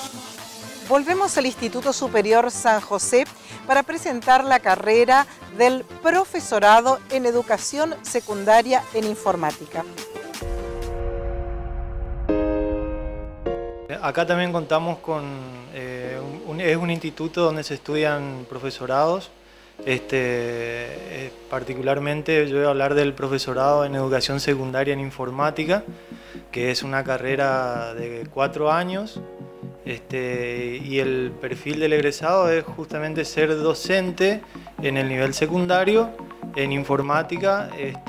Volvemos al Instituto Superior San José para presentar la carrera del profesorado en educación secundaria en informática. Acá también contamos con, es un instituto donde se estudian profesorados. Particularmente yo voy a hablar del profesorado en educación secundaria en informática, que es una carrera de 4 años. Y el perfil del egresado es justamente ser docente en el nivel secundario en informática,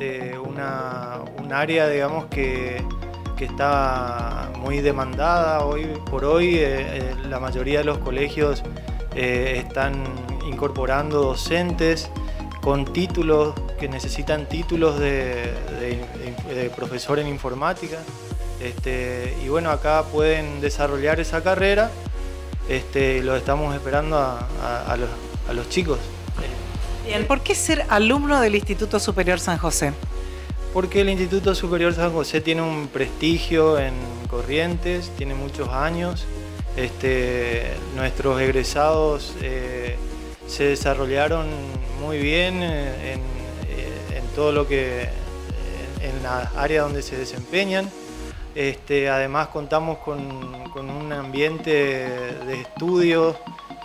un área, digamos, que está muy demandada hoy por hoy. La mayoría de los colegios están incorporando docentes con títulos, que necesitan títulos de profesor en informática. Y bueno, acá pueden desarrollar esa carrera. Los estamos esperando a los chicos. Bien, ¿por qué ser alumno del Instituto Superior San José? Porque el Instituto Superior San José tiene un prestigio en Corrientes, tiene muchos años. Nuestros egresados se desarrollaron muy bien en todo lo que en la área donde se desempeñan. Además contamos con un ambiente de estudio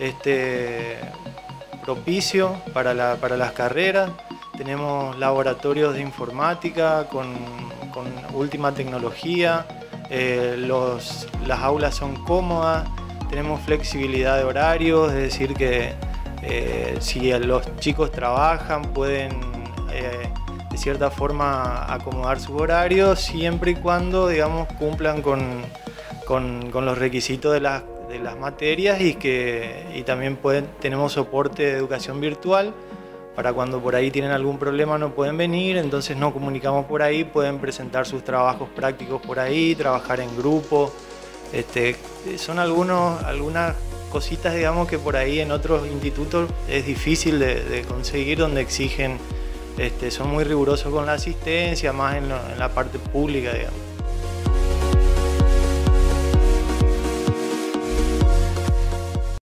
propicio para las carreras. Tenemos laboratorios de informática con última tecnología, las aulas son cómodas, tenemos flexibilidad de horarios, es decir que si los chicos trabajan pueden de cierta forma acomodar sus horarios siempre y cuando, digamos, cumplan con los requisitos de las materias y también tenemos soporte de educación virtual para cuando por ahí tienen algún problema no pueden venir, entonces nos comunicamos por ahí, pueden presentar sus trabajos prácticos por ahí, trabajar en grupo. Son algunas cositas, digamos, que por ahí en otros institutos es difícil de conseguir, donde exigen, son muy rigurosos con la asistencia, más en la parte pública, digamos.